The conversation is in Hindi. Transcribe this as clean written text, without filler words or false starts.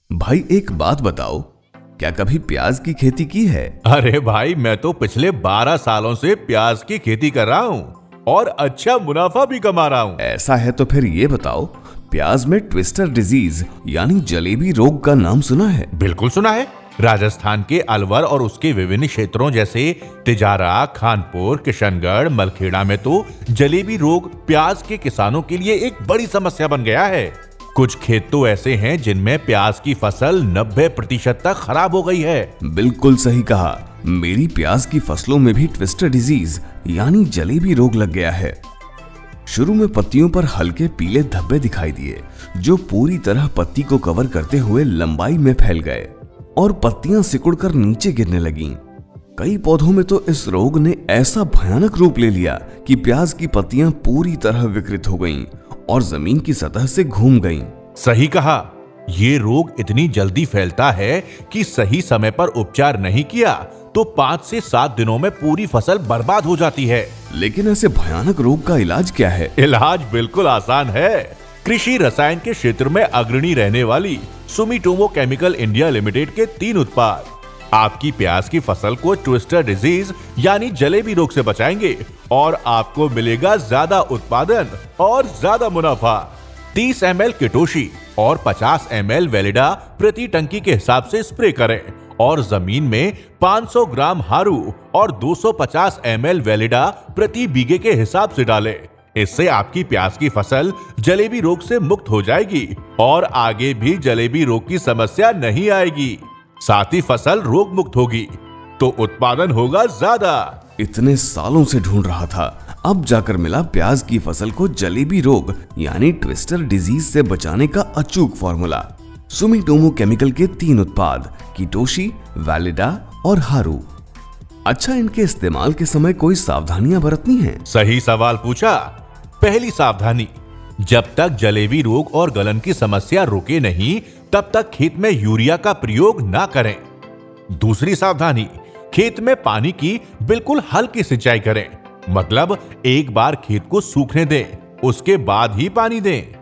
भाई एक बात बताओ, क्या कभी प्याज की खेती की है? अरे भाई, मैं तो पिछले 12 सालों से प्याज की खेती कर रहा हूँ और अच्छा मुनाफा भी कमा रहा हूँ। ऐसा है तो फिर ये बताओ, प्याज में ट्विस्टर डिजीज यानी जलेबी रोग का नाम सुना है? बिल्कुल सुना है। राजस्थान के अलवर और उसके विभिन्न क्षेत्रों जैसे तिजारा, खानपुर, किशनगढ़, मलखेड़ा में तो जलेबी रोग प्याज के किसानों के लिए एक बड़ी समस्या बन गया है। कुछ खेत तो ऐसे हैं जिनमें प्याज की फसल 90% तक खराब हो गई है। बिल्कुल सही कहा, मेरी प्याज की फसलों में भी ट्विस्टर डिजीज यानी जलेबी रोग लग गया है। शुरू में पत्तियों पर हल्के पीले धब्बे दिखाई दिए, जो पूरी तरह पत्ती को कवर करते हुए लंबाई में फैल गए और पत्तियां सिकुड़कर नीचे गिरने लगीं। कई पौधों में तो इस रोग ने ऐसा भयानक रूप ले लिया कि प्याज की पत्तियां पूरी तरह विकृत हो गईं और जमीन की सतह से घूम गईं। सही कहा, ये रोग इतनी जल्दी फैलता है कि सही समय पर उपचार नहीं किया तो 5 से 7 दिनों में पूरी फसल बर्बाद हो जाती है। लेकिन ऐसे भयानक रोग का इलाज क्या है? इलाज बिल्कुल आसान है। कृषि रसायन के क्षेत्र में अग्रणी रहने वाली सुमिटोमो केमिकल इंडिया लिमिटेड के 3 उत्पाद आपकी प्याज की फसल को ट्विस्टर डिजीज यानी जलेबी रोग से बचाएंगे और आपको मिलेगा ज्यादा उत्पादन और ज्यादा मुनाफा। 30 ml किटोशी और 50 ml वेलिडा प्रति टंकी के हिसाब से स्प्रे करें और जमीन में 500 ग्राम हारू और 250 ml वेलिडा प्रति बीघे के हिसाब से डालें। इससे आपकी प्याज की फसल जलेबी रोग से मुक्त हो जाएगी और आगे भी जलेबी रोग की समस्या नहीं आएगी। साथ ही फसल रोग मुक्त होगी तो उत्पादन होगा ज्यादा। इतने सालों से ढूंढ रहा था, अब जाकर मिला प्याज की फसल को जलेबी रोग यानी ट्विस्टर डिजीज से बचाने का अचूक फॉर्मूला। सुमिटोमो केमिकल के 3 उत्पाद किटोशी, वैलिडा और हारू। अच्छा, इनके इस्तेमाल के समय कोई सावधानियां बरतनी हैं? सही सवाल पूछा। पहली सावधानी, जब तक जलेबी रोग और गलन की समस्या रुके नहीं तब तक खेत में यूरिया का प्रयोग ना करें। दूसरी सावधानी, खेत में पानी की बिल्कुल हल्की सिंचाई करें, मतलब एक बार खेत को सूखने दें, उसके बाद ही पानी दें।